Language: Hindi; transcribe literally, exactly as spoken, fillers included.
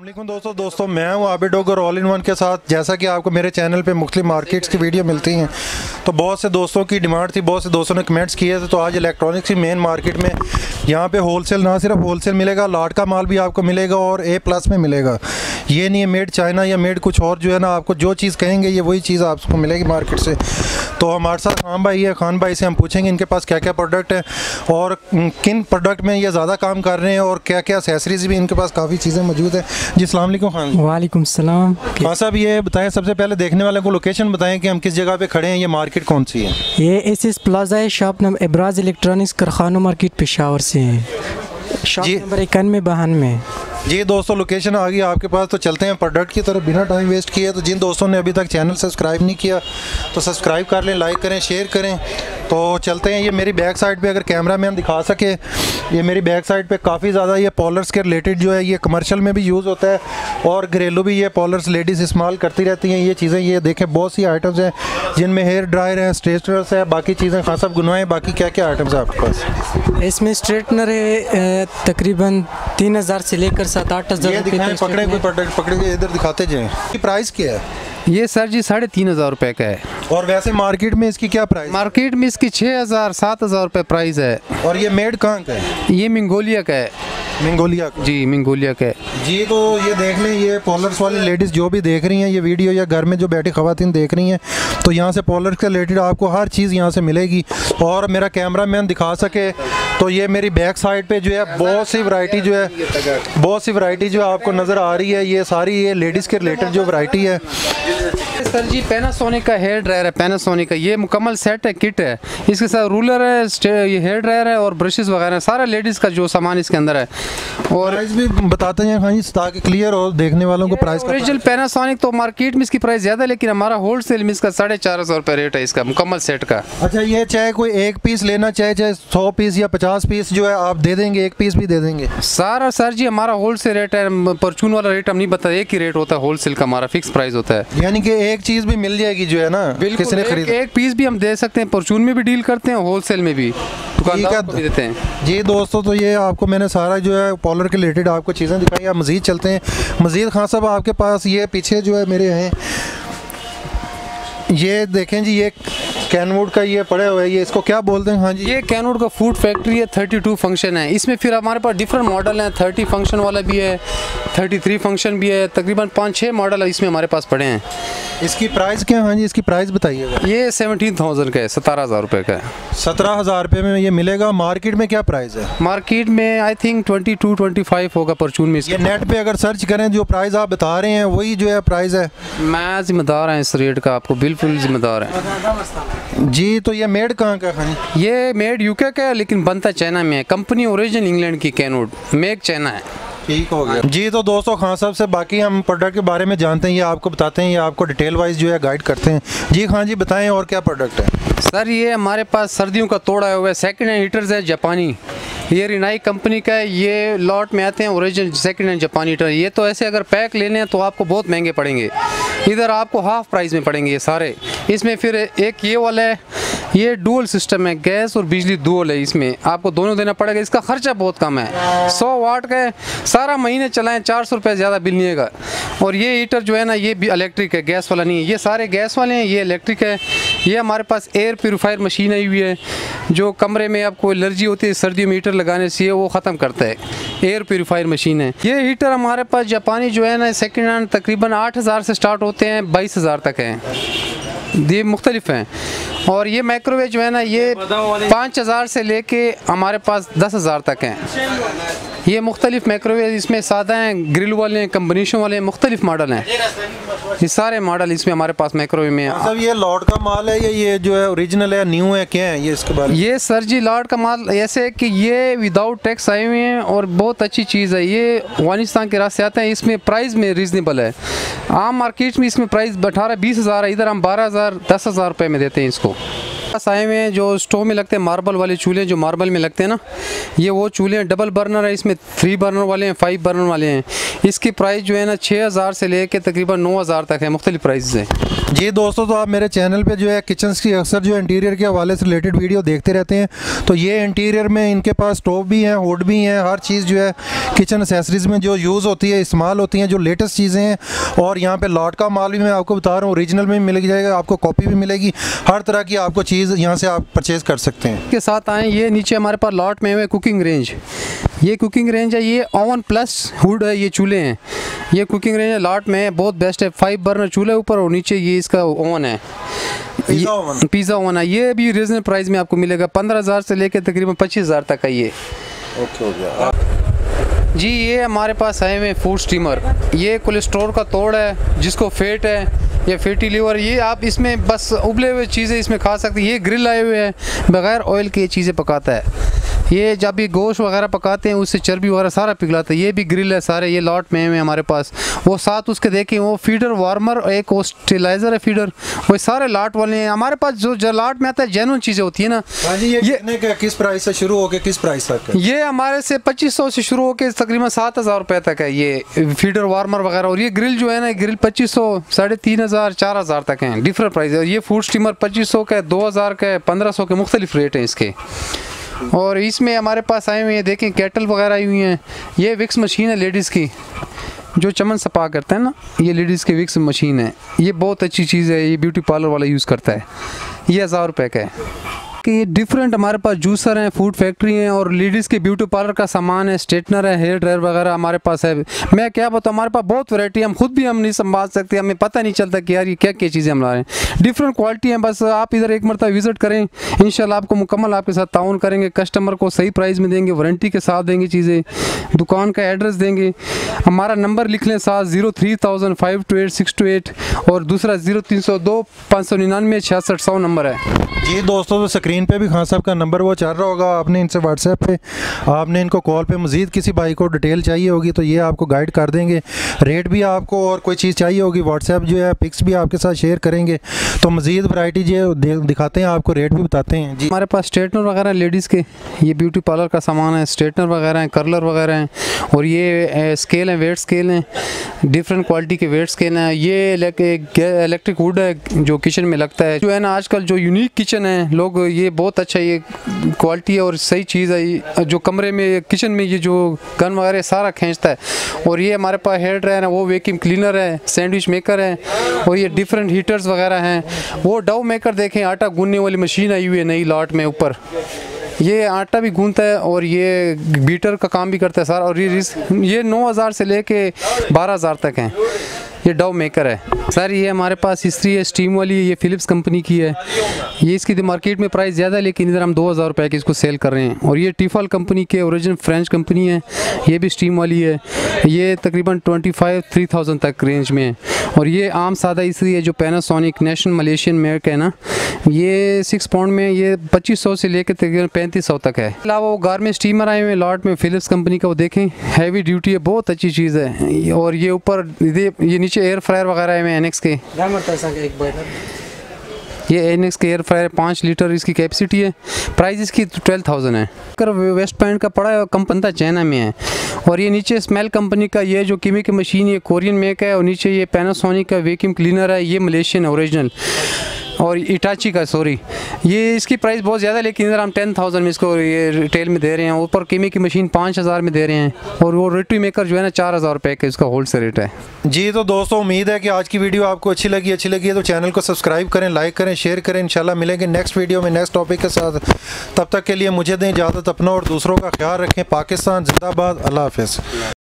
वालेकुम दोस्तों दोस्तों मैं हूं आबिद डॉग और ऑल इन वन के साथ। जैसा कि आपको मेरे चैनल पे मुख्तलिफ मार्केट्स की वीडियो मिलती हैं, तो बहुत से दोस्तों की डिमांड थी, बहुत से दोस्तों ने कमेंट्स किए थे। तो आज इलेक्ट्रॉनिक्स की मेन मार्केट में यहाँ पे होलसेल, ना सिर्फ होलसेल मिलेगा, लाट का माल भी आपको मिलेगा और ए प्लस में मिलेगा। ये नहीं है मेड चाइना या मेड कुछ और, जो है ना आपको जो चीज़ कहेंगे ये वही चीज़ आपको मिलेगी मार्केट से। तो हमारे साथ खान भाई है, खान भाई से हम पूछेंगे इनके पास क्या क्या प्रोडक्ट है और किन प्रोडक्ट में ये ज़्यादा काम कर रहे हैं और क्या क्या एक्सेसरीज भी इनके पास काफ़ी चीज़ें मौजूद है। जी अस्सलाम वालेकुम खान। वालेकुम सलाम। हाँ साहब, ये बताएं सबसे पहले देखने वाले को लोकेशन बताएं कि हम किस जगह पे खड़े हैं, ये मार्केट कौन सी है? ये एस एस प्लाजा है, शॉप नंबर इब्राज इलेक्ट्रॉनिक्स, कारखाना मार्केट पेशावर से है, शॉप नंबर इक्यानवे बानवे। जी दोस्तों लोकेशन आ गई आपके पास, तो चलते हैं प्रोडक्ट की तरफ बिना टाइम वेस्ट किए। तो जिन दोस्तों ने अभी तक चैनल सब्सक्राइब नहीं किया तो सब्सक्राइब कर लें, लाइक करें, शेयर करें। तो चलते हैं। ये मेरी बैक साइड पे अगर कैमरा में हम दिखा सके, ये मेरी बैक साइड पे काफ़ी ज़्यादा ये पॉलर्स के रिलेटेड जो है ये कमर्शियल में भी यूज़ होता है और घरेलू भी ये पॉलर्स लेडीज़ इस्तेमाल करती रहती हैं ये चीज़ें। ये देखें बहुत सी आइटम्स हैं जिनमें हेयर ड्रायर है, स्ट्रेटनर्स है, बाकी चीज़ें खास सब गुनवाएँ। बाकी क्या क्या आइटम्स है आपके पास? इसमें स्ट्रेटनर है तकरीबन तीन हज़ार से लेकर सात आठ हज़ार। पकड़े कोई प्रोडक्ट पकड़े के इधर दिखाते जाएँ। प्राइस क्या है ये सर जी? साढ़े तीन हज़ार रुपये का है। और वैसे मार्केट में इसकी क्या प्राइस? मार्केट में इसकी छः हज़ार सात हज़ार रुपये प्राइस है। और ये मेड कहाँ का है? ये मंगोलिया का है। मंगोलिया का? जी मंगोलिया का है जी। तो ये देख लें, ये पॉलर्स वाली लेडीज़ जो भी देख रही हैं ये वीडियो या घर में जो बैठी ख़वातीन देख रही हैं, तो यहाँ से पॉलर्स के रिलेटेड आपको हर चीज़ यहाँ से मिलेगी। और मेरा कैमरा मैन दिखा सके तो ये मेरी बैक साइड पे जो है बहुत सी वैरायटी जो है बहुत सी वैरायटी जो है आपको नज़र आ रही है। ये सारी ये लेडीज़ के रिलेटेड जो वैरायटी है। सर जी पैनासोनिक का हेयर ड्रायर है, पैनासोनिक का ये मुकम्मल सेट है, किट है। इसके साथ रूलर है, ये हेयर ड्रायर है और ब्रशेस वगैरह सारा लेडीज़ का जो सामान इसके अंदर है। और प्राइस भी बताते हैं हाँ जी ताकि क्लियर हो देखने वालों को। प्राइस ओरिजिनल पैनासोनिक तो मार्केट में इसकी प्राइस ज़्यादा है, लेकिन हमारा होलसेल में इसका साढ़े चार हज़ार रुपये रेट है इसका मुकम्मल सेट का। अच्छा, ये चाहे कोई एक पीस लेना चाहे चाहे सौ पीस या पचास पीस जो है आप दे देंगे, एक पीस भी दे देंगे सारा? सर जी हमारा होलसेल रेट है, परचून वाला रेट हम नहीं बता, एक ही रेट होता है होलसेल का, हमारा फिक्स प्राइस होता है। यानी कि एक चीज़ भी मिल जाएगी जो है ना, किसी ने खरीद एक पीस भी हम दे सकते हैं, परचून में भी डील करते हैं, होलसेल में भी दुकानदार को भी देते हैं। जी दोस्तों, तो ये आपको मैंने सारा जो है पॉलर के रिलेटेड आपको चीज़ें दिखाई। आप मज़ीद चलते हैं। मज़ीद खान साहब आपके पास ये पीछे जो है मेरे हैं, ये देखें जी, ये कैनवुड का ये पड़े हुए, ये इसको क्या बोलते हैं? हाँ जी, ये कैनवुड का फूड फैक्ट्री है, थर्टी टू फंक्शन है इसमें। फिर हमारे पास डिफरेंट मॉडल हैं, थर्टी फंक्शन वाला भी है, थर्टी थ्री फंक्शन भी है, तकरीबन पाँच छः मॉडल इसमें हमारे पास पड़े हैं। इसकी प्राइस क्या? हाँ जी, इसकी प्राइस बताइएगा। ये सेवनटीन थाउजेंड का है, सत्रह हज़ार रुपये का है। सत्रह हज़ार रुपये में ये मिलेगा। मार्केट में क्या प्राइस है? मार्केट में I think twenty two twenty five होगा परचून में। ये नेट पे अगर सर्च करें जो प्राइस आप बता रहे हैं वही जो है प्राइस है। मैं जिम्मेदार हैं इस रेट का, आपको बिल्कुल जिम्मेदार है जी। तो ये मेड कहाँ का है? ये मेड यूके का है लेकिन बनता चाइना में है। कंपनी ओरिजिनल इंग्लैंड की कैनवुड, मेक चाइना है। ठीक हो गया जी। तो दोस्तों खान साहब से बाकी हम प्रोडक्ट के बारे में जानते हैं, ये आपको बताते हैं, ये आपको डिटेल वाइज जो है गाइड करते हैं। जी खान जी बताएं और क्या प्रोडक्ट है? सर ये हमारे पास सर्दियों का तोड़ा हुआ है, सेकंड हैंड हीटर्स है जापानी, ये रिनाई कंपनी का है। ये लॉट में आते हैं ओरिजिनल सेकंड हैंड जापानी हीटर। ये तो ऐसे अगर पैक लेने हैं तो आपको बहुत महंगे पड़ेंगे, इधर आपको हाफ प्राइस में पड़ेंगे ये सारे। इसमें फिर एक ये वाला है, ये डुअल सिस्टम है, गैस और बिजली डुअल है, इसमें आपको दोनों देना पड़ेगा। इसका खर्चा बहुत कम है, सौ वाट का है, सारा महीने चलाएं, चार सौ रुपये ज़्यादा बिल नहीं आएगा। और ये हीटर जो है ना ये भी इलेक्ट्रिक है, गैस वाला नहीं है। ये सारे गैस वाले हैं, ये इलेक्ट्रिक है। ये हमारे पास एयर प्योरीफायर मशीन आई हुई है, जो कमरे में आपको एलर्जी होती है सर्दियों में हीटर लगाने से वो ख़त्म करता है, एयर प्योरीफायर मशीन है। ये हीटर हमारे पास जापानी जो है ना सेकेंड हैंड तकरीबन आठ हज़ार से स्टार्ट होते हैं, बाईस हज़ार तक हैं, ये मुख्तलिफ हैं। और ये माइक्रोवेव जो है ना ये पाँच हज़ार से लेके हमारे पास दस हज़ार तक हैं। ये मुख्तलिफ माइक्रोवेव इसमें सादा हैं, ग्रिल वाले हैं, कम्बिनेशन वाले हैं, मुख्तलिफ मॉडल हैं। ये सारे मॉडल इसमें हमारे पास माइक्रोवेव में हैं। सब ये लॉट का माल है या ये जो है ओरिजिनल है, न्यू है, क्या है ये इसके बारे में? ये सर जी लॉट का माल ऐसे है कि ये विदाउट टैक्स आए हुए हैं और बहुत अच्छी चीज़ है। ये अफगानिस्तान के रास्ते आते हैं, इसमें प्राइस में रीज़नेबल है। आम मार्केट में इसमें प्राइस अठारह बीस हज़ार है, इधर हम बारह हज़ार दस हज़ार रुपये में देते हैं इसको। पास आए हुए हैं जो स्टोव में लगते हैं मार्बल वाले चूल्हे, जो मार्बल में लगते हैं ना, ये वो चूल्हे हैं। डबल बर्नर है, इसमें थ्री बर्नर वाले हैं, फाइव बर्नर वाले हैं। इसकी प्राइस जो है ना छः हज़ार से लेके तकरीबन नौ हज़ार तक है, मुख्तलिफ प्राइस है। जी दोस्तों, तो आप मेरे चैनल पे जो है किचन्स की अक्सर जो इंटीरियर के हवाले से रिलेटेड वीडियो देखते रहते हैं। तो ये इंटीरियर में इनके पास स्टोव भी हैं, हुड भी हैं, हर चीज़ जो है किचन एसेसरीज़ में जो यूज़ होती है, इस्तेमाल होती हैं, जो लेटेस्ट चीज़ें हैं। और यहाँ पे लॉट का माल भी मैं आपको बता रहा हूँ, ओरिजिनल में मिल जाएगा, आपको कॉपी भी मिलेगी, हर तरह की आपको चीज़ यहाँ से आप परचेज़ कर सकते हैं। के साथ आए ये नीचे हमारे पास लॉट में हुए कुकिंग रेंज, ये कुकिंग रेंज है, ये ओवन प्लस हुड है, ये चूल्हे हैं। ये कुकिंग रेंज है, लॉट में बहुत बेस्ट है। फाइव बर्नर चूल्हे ऊपर और नीचे ये इसका ओवन है, पिज़्ज़ा ओवन पिज़्ज़ा ओवन है। ये भी रीजनेबल प्राइस में आपको मिलेगा, पंद्रह हज़ार से लेकर तकरीबन पच्चीस हज़ार तक है ये। ओके हो गया जी। ये हमारे पास आए हुए फूड स्टीमर, ये कोलेस्ट्रॉल का तोड़ है, जिसको फेट है या फैटी लीवर, ये आप इसमें बस उबले हुए चीज़ें इसमें खा सकते हैं। ये ग्रिल आए हुए हैं, बग़ैर ऑयल के ये चीज़ें पकाता है। ये जब भी गोश्त वगैरह पकाते हैं उससे चर्बी वगैरह सारा पिघलाता है। ये भी ग्रिल है सारे, ये लॉट में है हमारे पास। वो साथ उसके देखें वो फीडर वार्मर और एक वो स्टेलाइज़र है फीडर, वो सारे लॉट वाले हैं हमारे पास। जो जो लॉट में आता है जेन्युइन चीज़ें होती है ना। ये, ये कितने का, किस प्राइस से शुरू होकर किस प्राइस तक है? ये हमारे से पच्चीस सौ से शुरू होकर तकरीबन सात हज़ार रुपये तक है ये फीडर वार्मर वगैरह। और ये ग्रिल जो है ना, ग्रिल पच्चीस सौ साढ़े तीन हज़ार चार हज़ार तक हैं, डिफरेंट प्राइस है। ये फूड स्टीमर पच्चीस सौ का, दो हज़ार का, पंद्रह सौ के मुख्तलिफ रेट हैं इसके। और इसमें हमारे पास आए हुए हैं देखें कैटल वगैरह आई हुई हैं। ये विक्स मशीन है लेडीज़ की, जो चमन सपा करते हैं ना, ये लेडीज़ की विक्स मशीन है। ये बहुत अच्छी चीज़ है, ये ब्यूटी पार्लर वाला यूज़ करता है। ये हज़ार रुपये का है। कि ये डिफरेंट हमारे पास जूसर हैं, फूड फैक्ट्री हैं, और लेडीज़ के ब्यूटी पार्लर का सामान है, स्ट्रेटनर है, हेयर ड्रायर वगैरह हमारे पास है। मैं क्या बताऊँ, हमारे पास बहुत वैरायटी है, हम खुद भी हम नहीं संभाल सकते, हमें पता नहीं चलता कि यार ये क्या क्या चीज़ें हम ला रहे हैं। डिफरेंट क्वालिटी हैं, बस आप इधर एक मरतबा विज़िट करें, इंशाल्लाह आपको मुकम्मल आपके साथ ताउन करेंगे, कस्टमर को सही प्राइस में देंगे, वारंटी के साथ देंगे चीज़ें, दुकान का एड्रेस देंगे। हमारा नंबर लिख लें साथ zero three thousand five two eight six two eight और दूसरा ज़ीरो तीन सौ दो पाँच सौ निन्यानवे छियासठ सौ नंबर है। जी दोस्तों, तो स्क्रीन पे भी खान साहब का नंबर वो चल रहा होगा, आपने इनसे व्हाट्सएप पे आपने इनको कॉल पे मज़ीद किसी भाई को डिटेल चाहिए होगी तो ये आपको गाइड कर देंगे, रेट भी आपको, और कोई चीज़ चाहिए होगी व्हाट्सएप जो है पिक्स भी आपके साथ शेयर करेंगे, तो मज़ीद वैरायटी जो दिखाते हैं आपको, रेट भी बताते हैं। जी हमारे पास स्ट्रेटनर वगैरह लेडीज़ के, ये ब्यूटी पार्लर का सामान है, स्ट्रेटनर वगैरह हैं, कर्लर वगैरह हैं, और ये स्केल हैं, वेट स्केल हैं, डिफरेंट क्वालिटी के वेट स्केल हैं। ये इलेक्ट्रिक वुड है जो किचन में लगता है, जो है ना आजकल जो यूनिक किचन है लोग, ये बहुत अच्छा ये क्वालिटी है और सही चीज़ है, जो कमरे में किचन में ये जो गन वगैरह सारा खींचता है। और ये हमारे पास हेयर ड्रायर है, वो वैक्यूम क्लीनर है, सैंडविच मेकर है, और ये डिफरेंट हीटर्स वगैरह हैं। वो डव मेकर देखें, आटा गूंदने वाली मशीन आई हुई है नई लॉट में ऊपर, ये आटा भी गूंथता है और ये बीटर का काम भी करता है सारा। और ये ये नौ हज़ार से लेके बारह हज़ार तक हैं, ये डव मेकर है सर। ये हमारे पास हिस्ट्री है स्टीम वाली, ये फिलिप्स कंपनी की है। ये इसकी तो मार्केट में प्राइस ज़्यादा है, लेकिन इधर हम दो हज़ार रुपये की इसको सेल कर रहे हैं। और ये टिफल कंपनी के ओरिजिनल फ्रेंच कंपनी है, ये भी स्टीम वाली है, ये तकरीबन ट्वेंटी फाइव थ्री थाउजेंड तक रेंज में है। और ये आम सादा इस्त्री है जो पैनासोनिक नेशनल मलेशियन मेक है ना, ये सिक्स पाउंड में ये पच्चीस सौ से लेकर तकरीबन पैंतीस सौ तक है। अलावा वो गारमेंट स्टीमर आए हुए लॉट में फिलिप्स कंपनी का, वो देखें हैवी ड्यूटी है, बहुत अच्छी चीज़ है। और ये ऊपर ये नीचे एयर फ्रायर वगैरह है एनेक्स के, ये एनेक्स के एयर फ्रायर पाँच लीटर इसकी कैपेसिटी है, प्राइस इसकी ट्वेल्व थाउजेंड है। कर वेस्ट पॉइंट का पड़ा है, कम बनता चाइना में है। और ये नीचे स्मेल कंपनी का ये जो कीमी की मशीन, ये कोरियन मेक है। और नीचे ये पैनासोनिक का वैक्यूम क्लीनर है, ये मलेशियन ओरिजिनल, और इटाची का सॉरी, ये इसकी प्राइस बहुत ज़्यादा है, लेकिन इधर हम टेन थाउजेंड में इसको ये रिटेल में दे रहे हैं। ऊपर कीमी की मशीन पाँच हज़ार में दे रहे हैं, और वो रोटी मेकर जो है ना चार हज़ार रुपये का इसका होल सेल रेट है। जी तो दोस्तों, उम्मीद है कि आज की वीडियो आपको अच्छी लगी अच्छी लगी है तो चैनल को सब्सक्राइब करें, लाइक करें, शेयर करें। इंशाल्लाह मिलेंगे नेक्स्ट वीडियो में नेक्स्ट टॉपिक के साथ। तब तक के लिए मुझे दें इजाज़त, अपना और दूसरों का ख्याल रखें। पाकिस्तान जिंदाबाद, अल्लाह हाफ़िज़।